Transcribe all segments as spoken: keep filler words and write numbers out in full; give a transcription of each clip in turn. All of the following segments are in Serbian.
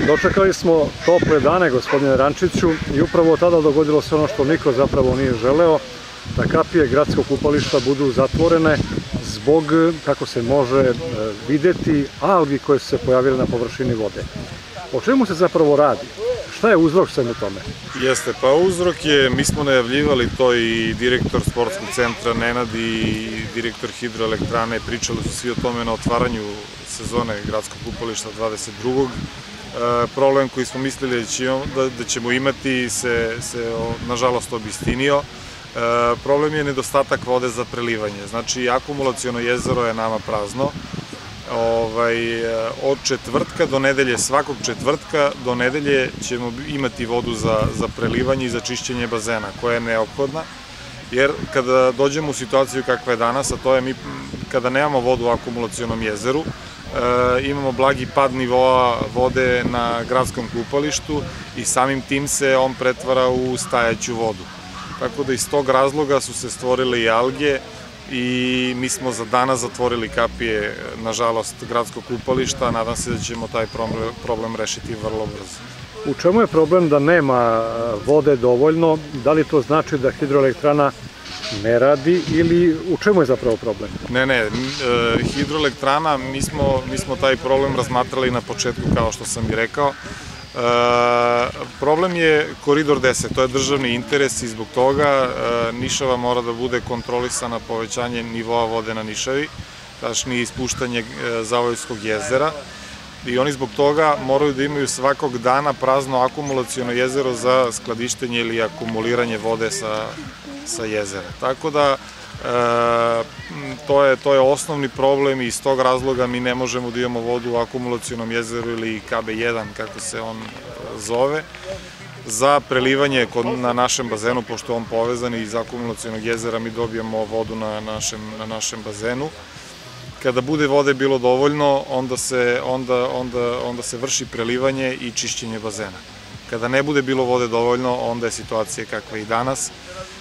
Dočekali smo tople dane, gospodine Rančiću, i upravo tada dogodilo se ono što niko zapravo nije želeo, da kapije gradskog kupališta budu zatvorene zbog, kako se može videti, algi koje su se pojavile na površini vode. O čemu se zapravo radi? Šta je uzrok svemu tome? Jeste, pa uzrok je, mi smo najavljivali to i direktor sportskog centra Nenad i direktor hidroelektrane, pričali su svi o tome na otvaranju sezone gradskog kupališta dvadeset drugog Problem koji smo mislili da ćemo imati se, nažalost, obistinio. Problem je nedostatak vode za prelivanje. Znači, akumulaciono jezero je nama prazno. Od četvrtka do nedelje, svakog četvrtka do nedelje ćemo imati vodu za prelivanje i za čišćenje bazena, koja je neophodna, jer kada dođemo u situaciju kakva je danas, a to je mi kada nemamo vodu u akumulacionom jezeru, imamo blagi pad nivoa vode na gradskom kupalištu i samim tim se on pretvara u stajaću vodu. Tako da iz tog razloga su se stvorile i alge i mi smo za danas zatvorili kapije, nažalost, gradskog kupališta. Nadam se da ćemo taj problem rešiti vrlo brzo. U čemu je problem da nema vode dovoljno? Da li to znači da hidroelektrana ne radi ili u čemu je zapravo problem? Ne, ne, hidroelektrana, mi smo taj problem razmatrali na početku, kao što sam i rekao. Problem je Koridor deset, to je državni interes i zbog toga Nišava mora da bude kontrolisana povećanje nivoa vode na Nišavi, tačnije ispuštanje Zavojskog jezera, i oni zbog toga moraju da imaju svakog dana prazno akumulaciono jezero za skladištenje ili akumuliranje vode sa jezera. Tako da to je osnovni problem i iz tog razloga mi ne možemo da imamo vodu u akumulacionom jezeru ili K B jedan, kako se on zove, za prelivanje na našem bazenu, pošto je on povezan i iz akumulacionog jezera mi dobijamo vodu na našem bazenu. Kada bude vode bilo dovoljno, onda se vrši prelivanje i čišćenje bazena. Kada ne bude bilo vode dovoljno, onda je situacija kakva je i danas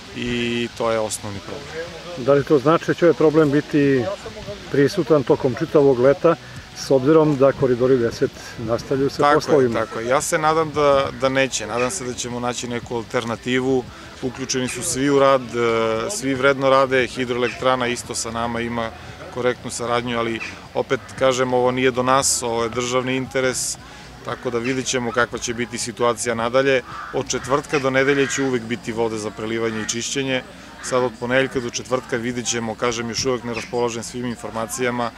i to je osnovni problem. Da li to znači da će ovaj problem biti prisutan tokom čitavog leta, s obzirom da Koridori deset nastavljaju se poslovima? Tako je, ja se nadam da neće. Nadam se da ćemo naći neku alternativu. Uključeni su svi u rad, svi vredno rade, hidroelektrana isto sa nama ima korektnu saradnju, ali opet kažem, ovo nije do nas, ovo je državni interes, tako da vidit ćemo kakva će biti situacija nadalje. Od četvrtka do nedelje će uvek biti vode za prelivanje i čišćenje. Sad od ponedeljka do četvrtka vidit ćemo, kažem, još uvek ne raspolažem svim informacijama,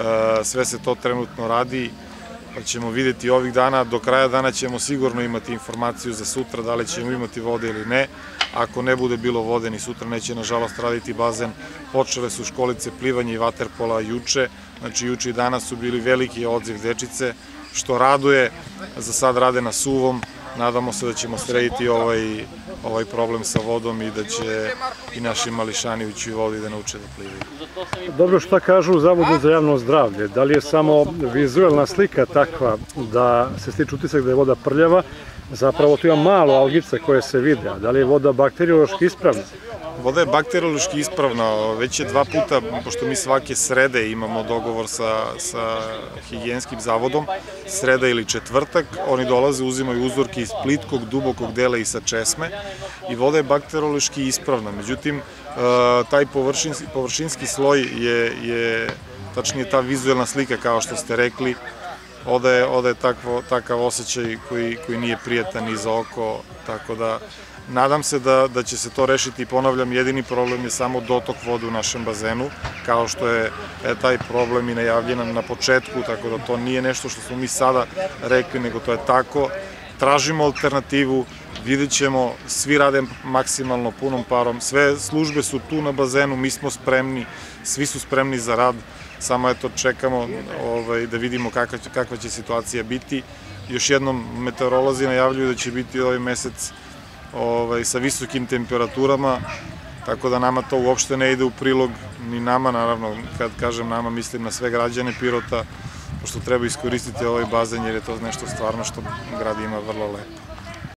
sve se to trenutno radi, pa ćemo videti ovih dana. Do kraja dana ćemo sigurno imati informaciju za sutra, da li ćemo imati vode ili ne. Ako ne bude bilo vode, ni sutra neće, nažalost, raditi bazen. Počele su školice plivanja i vaterpola juče, znači juče i danas su bili veliki odziv dečice, što raduje. Za sad rade na suvom, nadamo se da ćemo srediti ovaj problem sa vodom i da će i naši mališani ući u vodu i da nauče da plivaju. Dobro, šta kažu u Zavodu za javno zdravlje? Da li je samo vizuelna slika takva da se stiče utisak da je voda prljava? Zapravo tu ima malo algice koje se vide, a da li je voda bakteriološki ispravna? Voda je bakteriološki ispravna, već je dva puta, pošto mi svake srede imamo dogovor sa higijenskim zavodom, sreda ili četvrtak, oni dolaze, uzimaju uzorke iz plitkog, dubokog dela i sa česme i voda je bakteriološki ispravna. Međutim, taj površinski sloj je, tačnije ta vizuelna slika, kao što ste rekli, oda je takav osjećaj koji nije prijatan ni za oko, tako da nadam se da će se to rešiti i ponavljam, jedini problem je samo dotok vode u našem bazenu, kao što je taj problem i najavljen na početku, tako da to nije nešto što smo mi sada rekli, nego to je tako. Tražimo alternativu, vidjet ćemo, svi rade maksimalno punom parom, sve službe su tu na bazenu, mi smo spremni, svi su spremni za rad, samo eto čekamo da vidimo kakva će situacija biti. Još jednom, meteorolozi najavljuju da će biti ovaj mesec sa visokim temperaturama, tako da nama to uopšte ne ide u prilog, ni nama, naravno, kad kažem nama, mislim na sve građane Pirota, pošto treba iskoristiti ovaj bazen jer je to nešto stvarno što grad ima vrlo lepo.